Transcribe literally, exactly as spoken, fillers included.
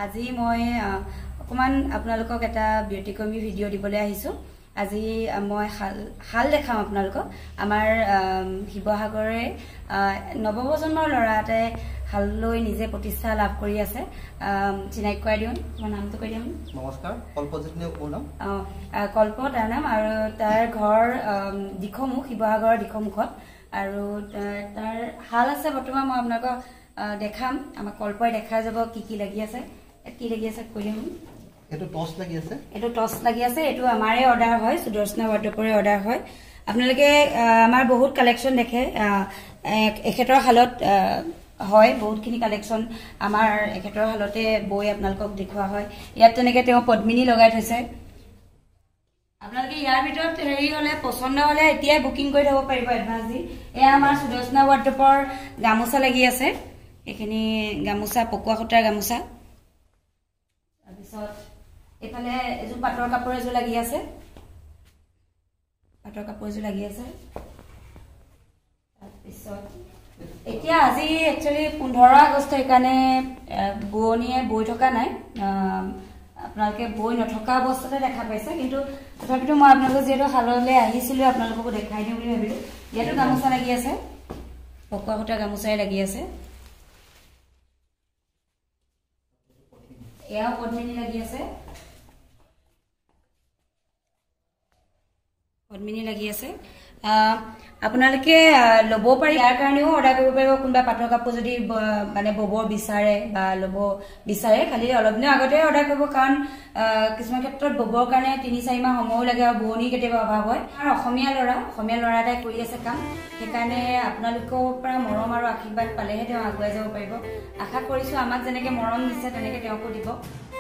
আজি মই অকমান আপোনালোকক এটা ব্যতিক্ৰমী ভিডিঅ' দিবলৈ আহিছো। আজি মই হাল হাল দেখাম আপোনালোকক। আমাৰ শিৱসাগৰৰে নৱপ্ৰজন্মৰ ল'ৰা এটাই হাল লৈ নিজে প্ৰতিষ্ঠা লাভ কৰি আছে। চিনাকি কৰাই দিওঁ, তোমাৰ নামটো কৈ দিওঁ। নমস্কাৰ, কল্পজ্যোতি মোৰ নাম। কল্প তাৰ নাম, আৰু তাৰ ঘৰ দিখমুখ, শিৱসাগৰৰ দিখমুখত। আৰু তাৰ হাল আছে বৰ্তমান। মই আপোনালোকক দেখাম। আমাক কল্পই দেখাই যাব কি কি লাগি আছে। কি লাগি আছে কৈ দিওঁ। এটো টস লাগি আছে, এটো টস লাগি আছে। এটো আমাৰে অৰ্ডাৰ হয়, সুদৰ্শনা ৱাৰ্ডপৰে অৰ্ডাৰ হয়। আপোনালোকে আমাৰ বহুত কালেকশ্যন দেখে এখেতৰ হালত হয়। বহুতখিনি কালেকশ্যন আমাৰ এখেতৰ হালতে বৈ আপোনালোকক দেখুওৱা হয়। ইয়াত তেনেকে তেওঁ পদ্মিনী লগাই থৈছে। আপোনালোকে ইয়াৰ ভিতৰত হেৰি হলে পছন্দ হলে এতিয়াই বুকিং কৰি থব পাৰিব এডভান্স দি। এয়া আমাৰ সুদৰ্শনা ৱাৰ্ডপৰ গামোচা লাগি আছে। এইখিনি গামোচা পকোৱা সূতাৰ গামোচা। তাৰপিছত এইফালে এযোৰ পাটৰ কাপোৰ এযোৰ লাগি আছে। পাটৰ কাপোৰ এযোৰ লাগি আছে। তাৰপিছত এতিয়া আজি একচুৱেলি পোন্ধৰ আগষ্ট, সেইকাৰণে বোৱনীয়ে বৈ থকা নাই। আপোনালোকে বৈ নথকা অৱস্থাতে দেখা পাইছে, কিন্তু তথাপিতো মই আপোনালোকক যিহেতু হাললৈ আহিছিলো আপোনালোককো দেখাই দিওঁ বুলি ভাবিলো। ইয়াতো গামোচা লাগি আছে, পকোৱা সূতাৰ গামোচাই লাগি আছে। এয়াও পদ্মিনী লাগি আছে, পদ্মিনী লাগি আছে। আপোনালোকে ল'ব পাৰি, ইয়াৰ কাৰণেও অৰ্ডাৰ কৰিব পাৰিব। কোনোবা পাটৰ কাপোৰ যদি মানে বব বিচাৰে বা ল'ব বিচাৰে, খালি অলপ দিনৰ আগতে অৰ্ডাৰ কৰিব, কাৰণ কিছুমান ক্ষেত্ৰত ববৰ কাৰণে তিনি চাৰি মাহ সময়ো লাগে আৰু বোৱনী কেতিয়াবা অভাৱ হয়। আৰু অসমীয়া ল'ৰা অসমীয়া ল'ৰা এটাই কৰি আছে কাম, সেইকাৰণে আপোনালোকৰ পৰা মৰম আৰু আশীৰ্বাদ পালেহে তেওঁ আগুৱাই যাব পাৰিব। আশা কৰিছো আমাক যেনেকে মৰম দিছে তেনেকে তেওঁকো দিব।